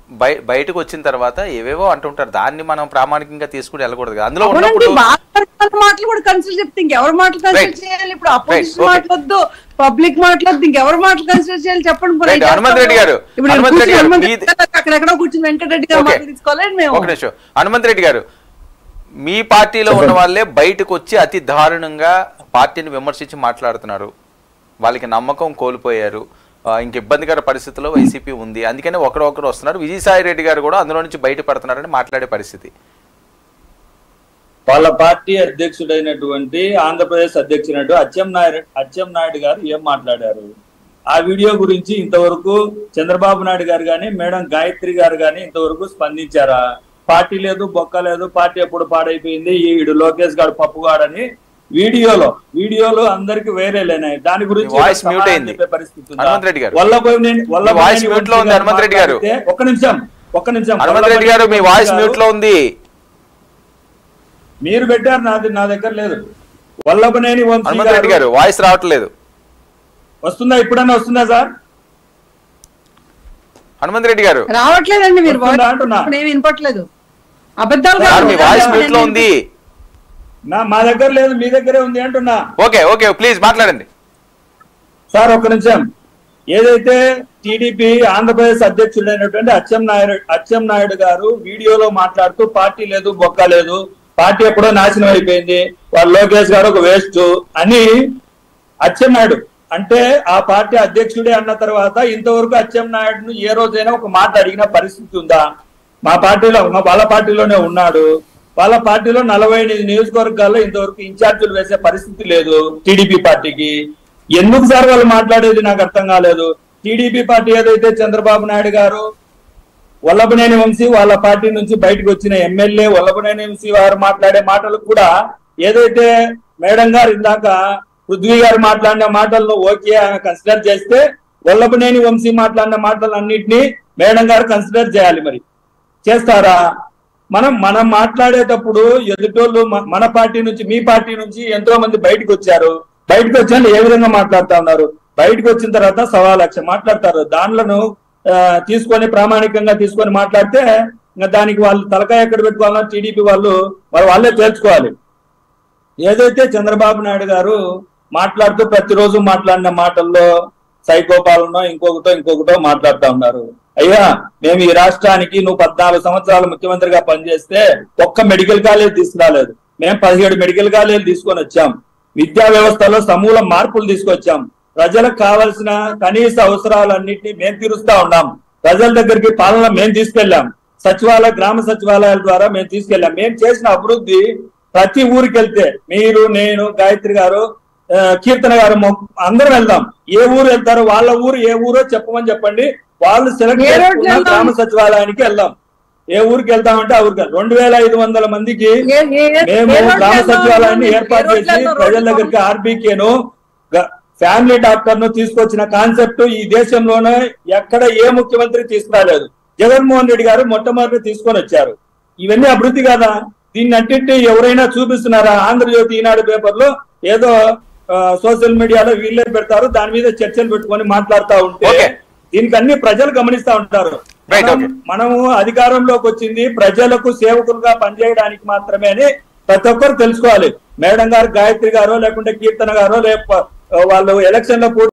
బయటకు వచ్చిన తర్వాత ఏవేవో అంటుంటారు, దాన్ని మనం ప్రామాణికంగా తీసుకుని వెళ్ళకూడదు. అందులో ఉన్నప్పుడు మాటలు కూడా కన్సిడర్ చెప్తే ఇంకెవరు మాటలు కన్సిడర్ చేయాలి? ఇప్పుడు అపోజిషన్ మాట్లాడద్దు, పబ్లిక్ మాట్లాడద్దు, ఇంకెవరు మాటలు కన్సిడర్ చేయాలి చెప్పండి. హనుమంత్ రెడ్డి గారు అక్కడెక్కడో కూర్చుని వెంకటరెడ్డి గారు మాటలు తీసుకోవాలి మేము. ఒక నిమిషం, హనుమంత్ రెడ్డి గారు, మీ పార్టీలో ఉన్న వాళ్ళే బయటకు వచ్చి అతి దారుణంగా పార్టీని విమర్శించి మాట్లాడుతున్నారు. వాళ్ళకి నమ్మకం కోల్పోయారు, ఇంక ఇబ్బందికర పరిస్థితుల్లో వైసీపీ ఉంది, అందుకనే ఒకరొకరు వస్తున్నారు. విజయసాయి రెడ్డి గారు కూడా అందులో నుంచి బయటపడుతున్నారని మాట్లాడే పరిస్థితి. వాళ్ళ పార్టీ అధ్యక్షుడైనటువంటి ఆంధ్రప్రదేశ్ అధ్యక్షుడు అచ్చెన్నాయుడు గారు ఏం మాట్లాడారు ఆ వీడియో గురించి ఇంతవరకు చంద్రబాబు నాయుడు గారు కానీ మేడం గాయత్రి గారు కానీ ఇంతవరకు స్పందించారా? పార్టీ లేదు, బొక్క లేదు, పార్టీ ఎప్పుడు పాడైపోయింది, ఈడు లోకేష్ గారు పప్పుగాడని వీడియోలో అందరికి వేరే లేనాయి. దాని గురించి పరిస్థితి ఒక్క నిమిషం మీ వాయిస్ మ్యూట్ లో ఉంది. మీరు పెట్టారు, నా దగ్గర లేదు. వల్లభనేని హనుమంత్ రెడ్డి గారు వాయిస్ రావట్లేదు. వస్తుందా? ఇప్పుడన్నా వస్తుందా సార్? హనుమంత్ రెడ్డి గారు రావట్లేదండి, మీరు వినపట్లేదు. అబద్ధాలు వాయిస్ మ్యూట్ లో ఉంది. మా దగ్గర లేదు, మీ దగ్గరే ఉంది అంటున్నా. ఓకే ప్లీజ్ మాట్లాడండి సార్. ఒక్క నిమిషం. ఏదైతే టీడీపీ ఆంధ్రప్రదేశ్ అధ్యక్షుడైనటువంటి అచ్చెన్నాయుడు గారు వీడియోలో మాట్లాడుతూ పార్టీ లేదు, బొక్క లేదు, పార్టీ ఎప్పుడో నాశనం అయిపోయింది, వాళ్ళు లోకేష్ గారు ఒక వేస్ట్ అని అచ్చెన్నాయుడు అంటే ఆ పార్టీ అధ్యక్షుడే అన్న తర్వాత ఇంతవరకు అచ్చెన్నాయుడును ఏ రోజైనా ఒక మాట అడిగిన పరిస్థితి ఉందా? మా పార్టీలో, వాళ్ళ పార్టీలోనే ఉన్నాడు. వాళ్ళ పార్టీలో 48 నియోజకవర్గాల్లో ఇంతవరకు ఇన్ఛార్జీలు వేసే పరిస్థితి లేదు టీడీపీ పార్టీకి. ఎందుకు సార్ వాళ్ళు మాట్లాడేది నాకు అర్థం కాలేదు. టీడీపీ పార్టీ ఏదైతే చంద్రబాబు నాయుడు గారు వల్లభనేని వంశీ వాళ్ళ పార్టీ నుంచి బయటకు వచ్చిన ఎమ్మెల్యే వల్లభనేని వంశీ వారు మాట్లాడే మాటలు కూడా ఏదైతే మేడం గారు ఇందాక పృథ్వీ గారు మాట్లాడిన మాటలను ఓకే కన్సిడర్ చేస్తే వల్లభనేని వంశీ మాట్లాడిన మాటలన్నింటినీ మేడం గారు కన్సిడర్ చేయాలి. మరి చేస్తారా? మనం మాట్లాడేటప్పుడు ఎదుటోళ్ళు మన పార్టీ నుంచి, మీ పార్టీ నుంచి ఎంతో మంది బయటకు వచ్చారు. బయటకు వచ్చాను ఏ విధంగా మాట్లాడుతా ఉన్నారు? బయటకు వచ్చిన తర్వాత 1,00,000 మాట్లాడతారు. దానిలను తీసుకొని ప్రామాణికంగా తీసుకొని మాట్లాడితే ఇంకా దానికి వాళ్ళు తలకాయ ఎక్కడ పెట్టుకోవాలన్నా టీడీపీ వాళ్ళే తేల్చుకోవాలి. ఏదైతే చంద్రబాబు నాయుడు గారు మాట్లాడుతూ ప్రతిరోజు మాట్లాడిన మాటల్లో సైకోపాలనో ఇంకొకటో మాట్లాడుతూ ఉన్నారు. అయ్యా, మేము ఈ రాష్ట్రానికి నువ్వు 14 సంవత్సరాలు ముఖ్యమంత్రిగా పనిచేస్తే ఒక్క మెడికల్ కాలేజ్ తీసుకురాలేదు. మేము 17 మెడికల్ కాలేజీలు తీసుకొని వచ్చాం. విద్యా వ్యవస్థలో సమూల మార్పులు తీసుకొచ్చాం. ప్రజలకు కావాల్సిన కనీస అవసరాలన్నింటినీ మేము తీరుస్తా ఉన్నాం. ప్రజల దగ్గరికి పాలన మేము తీసుకెళ్లాం. గ్రామ సచివాలయాల ద్వారా మేము తీసుకెళ్లాం. మేము చేసిన అభివృద్ధి ప్రతి ఊరికి వెళ్తే మీరు, నేను, గాయత్రి గారు, కీర్తన గారు అందరం వెళ్దాం. ఏ ఊరు వెళ్తారో వాళ్ళ ఊరు ఏ ఊరో చెప్పమని చెప్పండి. వాళ్ళు సెలెక్ట్ చేసుకున్న గ్రామ సచివాలయానికి వెళ్దాం. ఏ ఊరికి వెళ్తామంటే ఆ ఊరికి 2500 మందికి మేము గ్రామ సచివాలయాన్ని ఏర్పాటు చేసి ప్రజల దగ్గరికి ఆర్బీకేను ఫ్యామిలీ డాక్టర్ ను తీసుకొచ్చిన కాన్సెప్ట్ ఈ దేశంలోనే ఎక్కడ ఏ ముఖ్యమంత్రి తీసుకురాలేదు. జగన్మోహన్ రెడ్డి గారు మొట్టమొదటి తీసుకొని వచ్చారు. ఇవన్నీ అభివృద్ధి కదా? దీన్ని అన్నింటినీ ఎవరైనా చూపిస్తున్నారా? ఆంధ్రజ్యోతి, ఈనాడు పేపర్లో ఏదో సోషల్ మీడియాలో వీళ్ళే పెడతారు, దాని మీద చర్చలు పెట్టుకొని మాట్లాడుతూ ఉంటే దీనికి అన్ని ప్రజలు గమనిస్తా ఉంటారు. మనము అధికారంలోకి వచ్చింది ప్రజలకు సేవకులుగా పనిచేయడానికి మాత్రమే అని ప్రతి ఒక్కరు తెలుసుకోవాలి. మేడం గారు, గాయత్రి గారో లేకుంటే కీర్తన గారో వాళ్ళు ఎలక్షన్ లో